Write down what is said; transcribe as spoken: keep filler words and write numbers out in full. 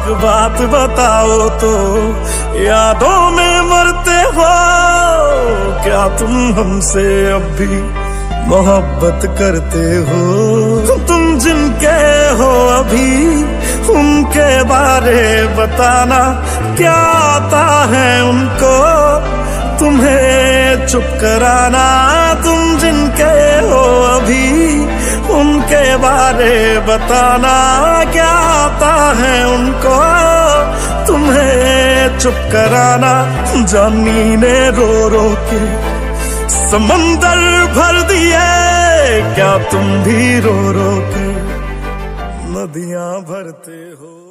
एक बात बताओ तो, यादों में मरते हो क्या तुम हमसे अब भी मोहब्बत करते हो? तुम जिनके हो अभी उनके बारे बताना, क्या आता है उनको तुम्हें चुप कराना? तुम जिनके हो अभी उनके बारे बताना, क्या आता है उनको तुम्हें चुप कराना? जानी ने रो रो के समंदर भर दिए, क्या तुम भी रो रो के नदियां भरते हो?